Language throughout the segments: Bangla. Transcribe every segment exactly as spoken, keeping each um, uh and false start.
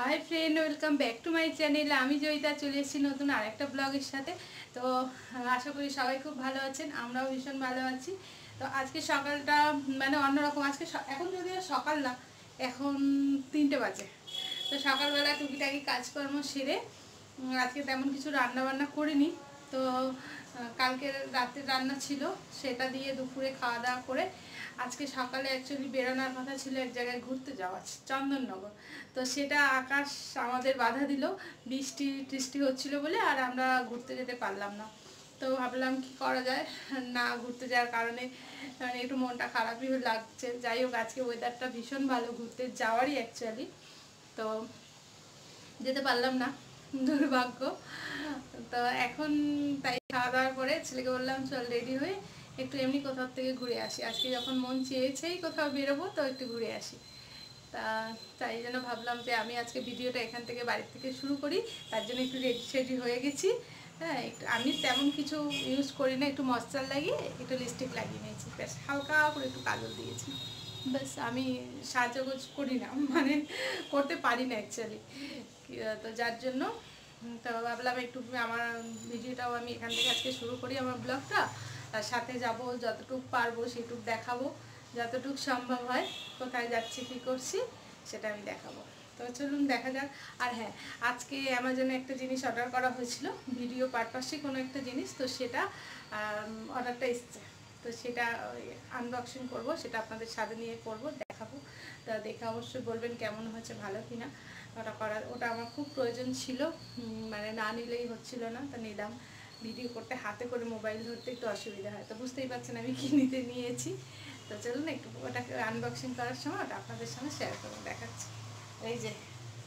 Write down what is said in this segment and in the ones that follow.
High friend welcome back to my channel. आमी जयिता चले एसेছি নতুন আরেকটা ব্লগের সাথে। তো আশা করি সবাই খুব ভালো আছেন, আমরাও ভীষণ ভালো আছি। তো আজকে সকালটা মানে অন্যরকম, আজকে এখন যদিও সকাল না, এখন তিনটে বাজে। তো সকালবেলা টুকিটাকি কাজকর্ম সেরে আজকে তেমন কিছু রান্না বান্না করিনি। তো কালকে রাতে রান্না ছিল সেটা দিয়ে দুপুরে খাওয়া দাওয়া করে আজকে সকালে অ্যাকচুয়ালি বেরোনোর কথা ছিল এক জায়গায় ঘুরতে যাওয়া, চন্দননগর। তো সেটা আকাশ আমাদের বাধা দিল, বৃষ্টি টিষ্টি হচ্ছিল বলে আর আমরা ঘুরতে যেতে পারলাম না। তো ভাবলাম কি করা যায়, না ঘুরতে যাওয়ার কারণে মানে একটু মনটা খারাপই লাগছে। যাই হোক, আজকে ওয়েদারটা ভীষণ ভালো, ঘুরতে যাওয়ারই অ্যাকচুয়ালি। তো যেতে পারলাম না, দুর্ভাগ্য। তো এখন তাই খাওয়া দাওয়ার পরে ছেলেকে বললাম চল রেডি হয়ে একটু এমনি কোথাও থেকে ঘুরে আসি, আজকে যখন মন চেয়েছেই কোথাও বেরোবো তো একটু ঘুরে আসি। তা তাই জন্য ভাবলাম যে আমি আজকে ভিডিওটা এখান থেকে বাড়ির থেকে শুরু করি। তার জন্য একটু রেডি সেডি হয়ে গেছি। হ্যাঁ, একটু আমি তেমন কিছু ইউজ করি না, একটু ময়েশ্চার লাগিয়ে একটু লিপস্টিক লাগিয়ে নিয়েছি, বেশ হালকা করে একটু কাজল দিয়েছি। ব্যাস, আমি সাহায্য করি না, মানে করতে পারি না অ্যাকচুয়ালি। তো যার জন্য তো ভাবলাম একটু আমার ভিডিওটাও আমি এখান থেকে আজকে শুরু করি, আমার ব্লগটা। তার সাথে যাব, যতটুকু পারবো সেটুকু দেখাবো, যতটুকু সম্ভব হয় কোথায় যাচ্ছি কী করছি সেটা আমি দেখাবো। তো চলুন দেখা যাক। আর হ্যাঁ, আজকে অ্যামাজনে একটা জিনিস অর্ডার করা হয়েছিল ভিডিও পারপাসে, কোনো একটা জিনিস। তো সেটা অর্ডারটা এসছে, তো সেটা আনবক্সিং করব, সেটা আপনাদের সাথে নিয়ে করব, দেখাবো। তা দেখে অবশ্যই বলবেন কেমন হয়েছে, ভালো কিনা। ওটা করার ওটা আমার খুব প্রয়োজন ছিল, মানে না নিলেই হচ্ছিল না, তা নিলাম। ভিডিও করতে হাতে করে মোবাইল ধরতে একটু অসুবিধা হয়, তো বুঝতেই পারছেন আমি কি নিতে নিয়েছি। তো চলুন একটু ওটাকে আনবক্সিং করার সময় ওটা আপনাদের সঙ্গে শেয়ার করবো, দেখাচ্ছি। এই যে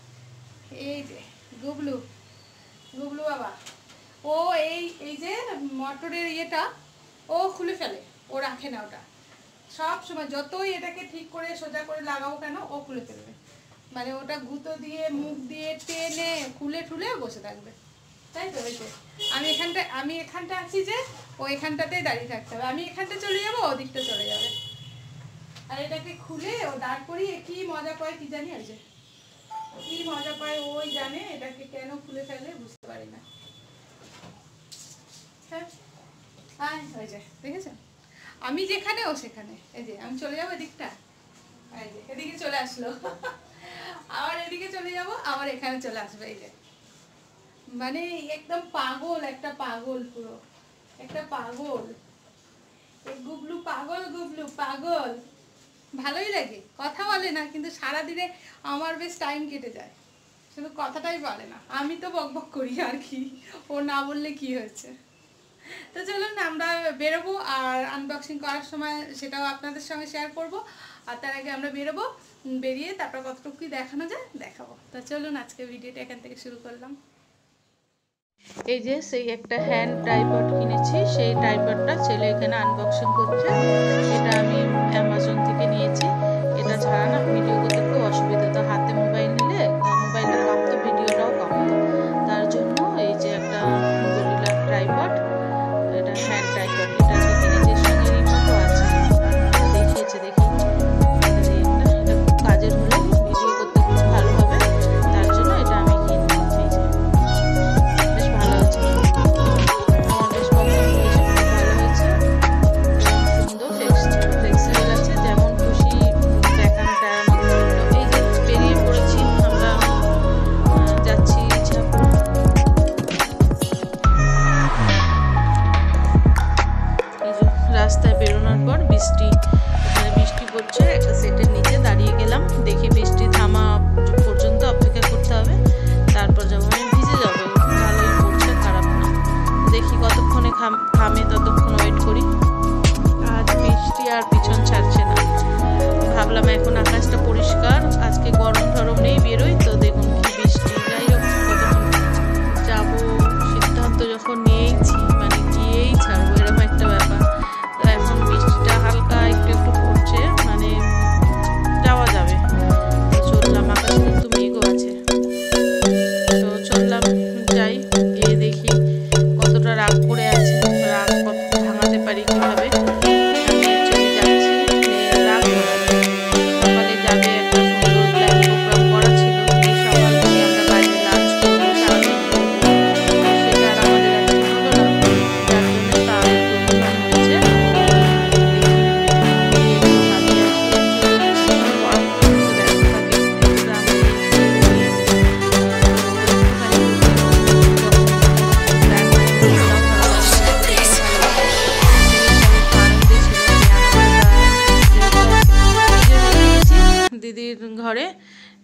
এই যে গুবলু গুবলু বাবা, ও এই এই যে মোটরের ইয়েটা ও খুলে ফেলে, ও রাখে না ওটা। সব সময় যতই এটাকে ঠিক করে সোজা করে লাগাবো কেন ও খুলে ফেলবে, মানে ওটা গুঁতো দিয়ে মুখ দিয়ে টেনে খুলে ঠুলে বসে থাকবে, তাই তো। ওই যে আমি এখানটা আমি এখানটা আছি যে ও এখানটাতেই দাঁড়িয়ে থাকতে হবে, আমি এখানটা চলে যাবো ওদিকটা চলে যাবে। আর এটাকে খুলে ও দাঁড় করিয়ে কি মজা পায় কি জানি, আছে কি মজা পায় ওই জানে, এটাকে কেন খুলে ফেলে বুঝতে পারি না। হ্যাঁ হ্যাঁ, ওই যে দেখেছেন, আমি যেখানে ও সেখানে। এই যে আমি চলে যাবো এদিকটা, এই যে এদিকে চলে আসলো, আবার এদিকে চলে যাব, আবার এখানে চলে আসবে। এই যে মানে একদম পাগল, একটা পাগল, পুরো একটা পাগল। গুবলু পাগল, গুবলু পাগল। ভালোই লাগে, কথা বলে না কিন্তু সারাদিনে আমার বেশ টাইম কেটে যায়, শুধু কথাটাই বলে না। আমি তো বক বক করি আর কি, ও না বললে কি হয়েছে। তো চলুন আমরা বেরোবো, আর আনবক্সিং করার সময় সেটাও আপনাদের সঙ্গে শেয়ার করব। আর তার আগে আমরা বেরোবো, বেরিয়ে তারপর কতটুকু দেখানো যায় দেখাবো। তো চলুন আজকে ভিডিওটা এখান থেকে শুরু করলাম। এই যে সেই একটা হ্যান্ড ট্রাইপড কিনেছি, সেই ট্রাইপডটা ছেলে এখানে আনবক্সিং করছে। এটা আমি অ্যামাজন থেকে নিয়েছি। এটা ছাড়া না ভিডিও করতে খুব অসুবিধা, তো হাতে মোবাইল নিলে মোবাইলটা কাঁপতো, ভিডিওটাও কাঁপতো। তার জন্য এই যে একটা গরিলা ট্রাইপড, এটা হ্যান্ড ট্রাইপড, এটা আজকে কিনেছি। সঙ্গে রিমোটও আছে, দেখিয়েছে দেখি। এটা খুব কাজের হলে ভিডিও করতে খুব ভালো হবে, তার জন্য এটা আমি কিনে নিয়েছি। বেশ ভালো হয়েছে, আমার বেশ পছন্দ হয়েছে, খুব ভালো হয়েছে, সুন্দর ফ্লেক্সিবল আছে, যেমন খুশি দেখানো টায়ার মতো। এই যে পেরিয়ে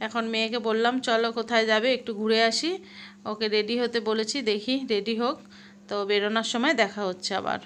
এখন মেয়েকে বললাম চলো কোথায় যাবে একটু ঘুরে আসি, ওকে রেডি হতে বলেছি, দেখি রেডি হোক, তো বেরোনোর সময় দেখা হচ্ছে আবার।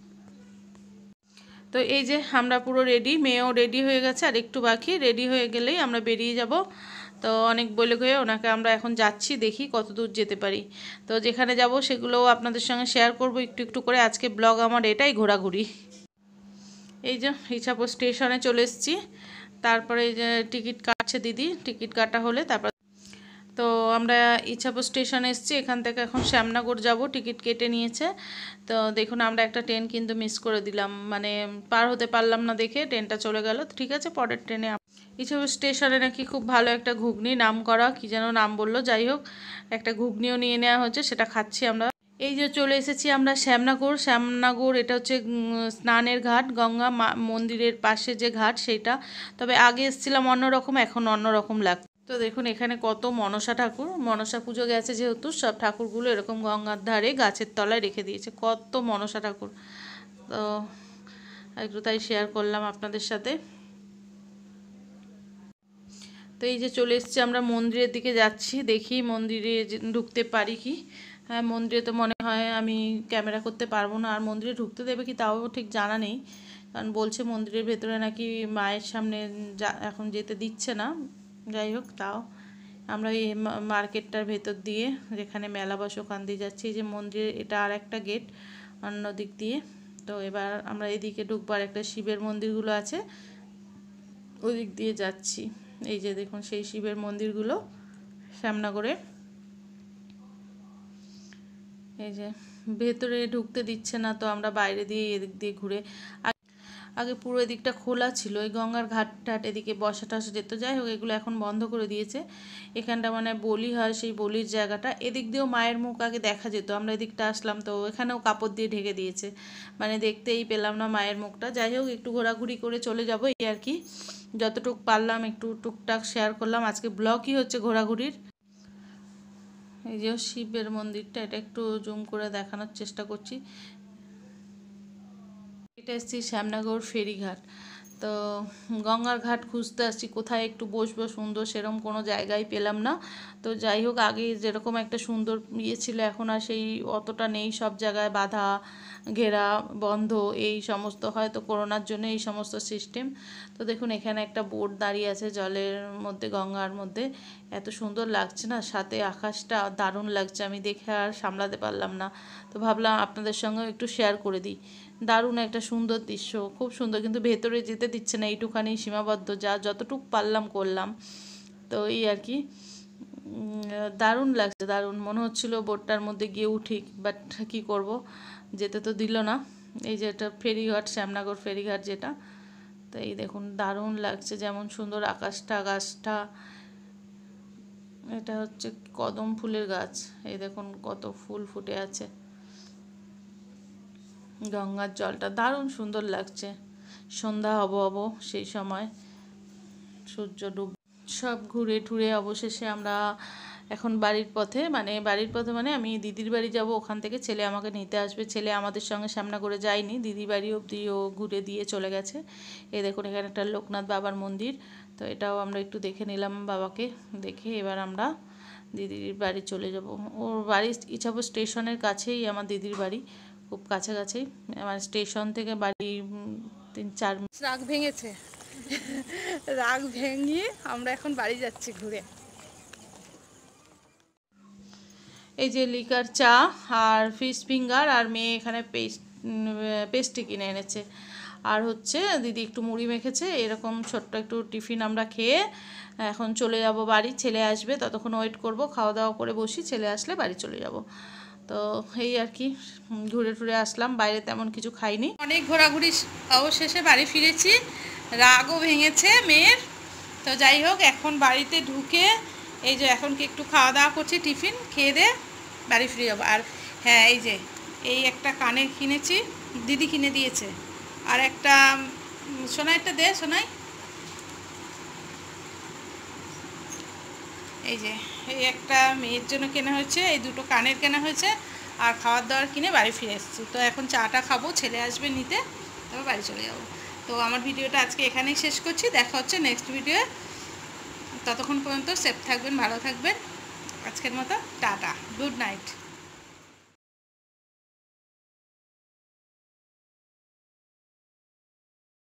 তো এই যে আমরা পুরো রেডি, মেয়েও রেডি হয়ে গেছে, আর একটু বাকি, রেডি হয়ে গেলেই আমরা বেরিয়ে যাব। তো অনেক বলে গিয়ে ওনাকে আমরা এখন যাচ্ছি, দেখি কত দূর যেতে পারি। তো যেখানে যাব সেগুলোও আপনাদের সঙ্গে শেয়ার করব একটু একটু করে। আজকে ব্লগ আমার এটাই ঘোরাঘুরি। এই যে ইছাপুর স্টেশনে চলে এসেছি, তারপরে এই যে টিকিট কাটছে দিদি, টিকিট কাটা হলে তারপর তো আমরা ইছাপুর স্টেশনে এসেছি। এখান থেকে এখন শ্যামনগর যাব, টিকিট কেটে নিয়েছে। তো দেখুন আমরা একটা ট্রেন কিন্তু মিস করে দিলাম, মানে পার হতে পারলাম না দেখে ট্রেনটা চলে গেল। ঠিক আছে, পরের ট্রেনে। ইছাপুর স্টেশনে নাকি খুব ভালো একটা ঘুগনি, নাম করা কি যেন নাম বললো, যাই হোক একটা ঘুগনিও নিয়ে নেওয়া হচ্ছে, সেটা খাচ্ছি আমরা। এই যে চলে এসেছি আমরা শ্যামনগর। শ্যামনগর এটা হচ্ছে স্নানের ঘাট, গঙ্গা মন্দিরের পাশে যে ঘাট সেইটা। তবে আগে এসেছিলাম অন্যরকম, এখন অন্যরকম লাগছে। তো দেখুন এখানে কত মনসা ঠাকুর, মনসা পুজো গেছে যেহেতু, সব ঠাকুরগুলো এরকম গঙ্গার ধারে গাছের তলায় রেখে দিয়েছে, কত মনসা ঠাকুর। তো একটু তাই শেয়ার করলাম আপনাদের সাথে। তো এই যে চলে এসেছি আমরা মন্দিরের দিকে যাচ্ছি, দেখি মন্দিরে ঢুকতে পারি কি। হ্যাঁ, মন্দিরে তো মনে হয় আমি ক্যামেরা করতে পারবো না, আর মন্দিরে ঢুকতে দেবে কি তাও ঠিক জানা নেই, কারণ বলছে মন্দিরের ভেতরে নাকি মায়ের সামনে এখন যেতে দিচ্ছে না। যাই হোক, তাও আমরা এই মার্কেটটার ভেতর দিয়ে যেখানে মেলা বসে ওখান দিয়ে যাচ্ছি। এই যে মন্দিরের এটা আর একটা গেট অন্য দিক দিয়ে। তো এবার আমরা এদিকে ঢুকবার একটা শিবের মন্দিরগুলো আছে, ওই দিক দিয়ে যাচ্ছি। এই যে দেখুন সেই শিবের মন্দিরগুলো শ্যামনগরে। এই যে ভেতরে ঢুকতে দিচ্ছে না, তো আমরা বাইরে দিয়ে এদিক দিয়ে ঘুরে, আগে পুরো এদিকটা খোলা ছিল, এই গঙ্গার ঘাট টাট এদিকে বসা টসা যেত। যাই হোক এগুলো এখন বন্ধ করে দিয়েছে। এখানটা মানে বলি হয়, সেই বলির জায়গাটা। এদিক দিয়েও মায়ের মুখ আগে দেখা যেত, আমরা এদিকটা আসলাম তো এখানেও কাপড় দিয়ে ঢেকে দিয়েছে, মানে দেখতেই পেলাম না মায়ের মুখটা। যাই হোক একটু ঘোরাঘুরি করে চলে যাব এই আর কি, যতটুকু পারলাম একটু টুকটাক শেয়ার করলাম। আজকে ব্লগই হচ্ছে ঘোরাঘুরির। এই যে শিবের মন্দিরটা, এটা একটু জুম করে দেখানোর চেষ্টা করছি। এটা এসেছি শ্যামনগর ফেরিঘাট। তো গঙ্গার ঘাট খুঁজতে আসছি, কোথায় একটু বসবো সুন্দর, সেরকম কোনো জায়গায় পেলাম না। তো যাই হোক আগে যেরকম একটা সুন্দর ইয়ে ছিল, এখন আর সেই অতটা নেই, সব জায়গায় বাধা ঘেরা বন্ধ, এই সমস্ত হয়তো করোনার জন্য এই সমস্ত সিস্টেম। তো দেখুন এখানে একটা বোট দাঁড়িয়ে আছে জলের মধ্যে, গঙ্গার মধ্যে, এত সুন্দর লাগছে না, সাথে আকাশটা দারুণ লাগছে, আমি দেখে আর সামলাতে পারলাম না। তো ভাবলাম আপনাদের সঙ্গেও একটু শেয়ার করে দিই। দারুণ একটা সুন্দর দৃশ্য, খুব সুন্দর, কিন্তু ভেতরে যেতে দিচ্ছে না, এইটুখানি সীমাবদ্ধ, যা যতটুকু পারলাম করলাম। তো এই আর কি, দারুণ লাগছে, দারুণ মনে হচ্ছিল বোটটার মধ্যে গিয়ে উঠি, বাট কী করব, যেতে তো দিল না। এই যে এটা ফেরিঘাট, শ্যামনগর ফেরিঘাট যেটা। তো এই দেখুন দারুণ লাগছে, যেমন সুন্দর আকাশটা, গাছটা, এটা হচ্ছে কদম ফুলের গাছ, এই দেখুন কত ফুল ফুটে আছে, গঙ্গার জলটা দারুণ সুন্দর লাগছে। সন্ধ্যা হব হব সেই সময়, সূর্য ডুব, সব ঘুরে টুরে অবশেষে আমরা এখন বাড়ির পথে, মানে বাড়ির পথে মানে আমি দিদির বাড়ি যাব, ওখান থেকে ছেলে আমাকে নিতে আসবে। ছেলে আমাদের সঙ্গে সামনা করে যায়নি, দিদির বাড়ি অবধি ও ঘুরে দিয়ে চলে গেছে। এই দেখুন এখানে একটা লোকনাথ বাবার মন্দির, তো এটাও আমরা একটু দেখে নিলাম বাবাকে দেখে। এবার আমরা দিদির বাড়ি চলে যাব। ওর বাড়ি ইছাপুর স্টেশনের কাছেই আমার দিদির বাড়ি, খুব কাছাকাছি, আমার স্টেশন থেকে বাড়ি তিন চার। রাগ ভেঙেছে, রাগ ভেঙে আমরা এখন বাড়ি যাচ্ছি ঘুরে। এই যে লিকার চা আর ফিশ ফিঙ্গার, আর মেয়ে এখানে পেস্ট পেস্ট্রি কিনে এনেছে, আর হচ্ছে দিদি একটু মুড়ি মেখেছে। এরকম ছোট্ট একটু টিফিন আমরা খেয়ে এখন চলে যাব বাড়ি। ছেলে আসবে, ততক্ষণ ওয়েট করব, খাওয়া দাওয়া করে বসি, ছেলে আসলে বাড়ি চলে যাব। তো এই আর কি, ঘুরে টুরে আসলাম, বাইরে তেমন কিছু খাইনি। অনেক ঘোরাঘুরি অবশেষে বাড়ি ফিরেছি, রাগও ভেঙেছে মেয়ের। তো যাই হোক এখন বাড়িতে ঢুকে এই যে এখন কি একটু খাওয়া দাওয়া করছি, টিফিন খেয়ে দে বাড়ি ফিরে যাবো। আর হ্যাঁ, এই যে এই একটা কানের কিনেছি, দিদি কিনে দিয়েছে, আর একটা সোনাইটা দে সোনাই, এই যে এই একটা মেয়ের জন্য কেনা হয়েছে, এই দুটো কানের কেনা হয়েছে, আর খাওয়ার দাওয়ার কিনে বাড়ি ফিরে এসেছি। তো এখন চাটা খাবো, ছেলে আসবে নিতে, তারপর বাড়ি চলে যাবো। তো আমার ভিডিওটা আজকে এখানেই শেষ করছি, দেখা হচ্ছে নেক্সট ভিডিও। ততক্ষণ পর্যন্ত সেফ থাকবেন, ভালো থাকবেন। আজকের মতো টাটা, গুড নাইট।